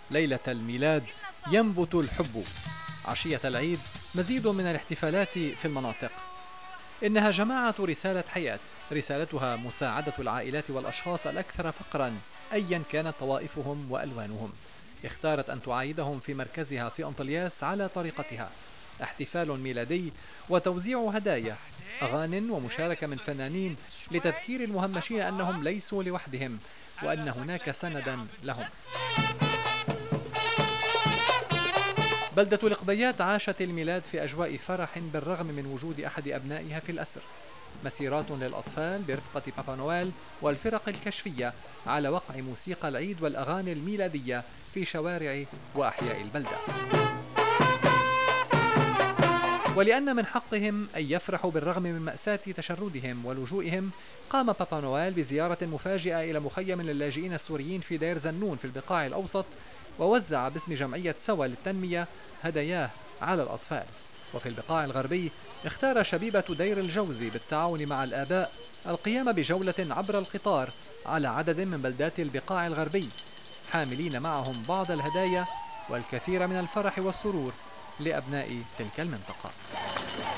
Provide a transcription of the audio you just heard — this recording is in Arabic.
ليلة الميلاد ينبت الحب، عشية العيد مزيد من الاحتفالات في المناطق. إنها جماعة رسالة حياة، رسالتها مساعدة العائلات والأشخاص الأكثر فقرا أيا كانت طوائفهم وألوانهم. اختارت أن تعايدهم في مركزها في أنطلياس على طريقتها، احتفال ميلادي وتوزيع هدايا، أغاني ومشاركة من فنانين لتذكير المهمشين أنهم ليسوا لوحدهم وأن هناك سندا لهم. بلدة القبيات عاشت الميلاد في أجواء فرح بالرغم من وجود أحد أبنائها في الأسر. مسيرات للأطفال برفقة بابا نويل والفرق الكشفية على وقع موسيقى العيد والأغاني الميلادية في شوارع وأحياء البلدة. ولأن من حقهم أن يفرحوا بالرغم من مأساة تشردهم ولجوئهم، قام بابا نويل بزيارة مفاجئة إلى مخيم للاجئين السوريين في دير زنون في البقاع الأوسط، ووزع باسم جمعية سوا للتنمية هداياه على الأطفال. وفي البقاع الغربي اختار شبيبة دير الجوزي بالتعاون مع الآباء القيام بجولة عبر القطار على عدد من بلدات البقاع الغربي، حاملين معهم بعض الهدايا والكثير من الفرح والسرور لأبناء تلك المنطقة.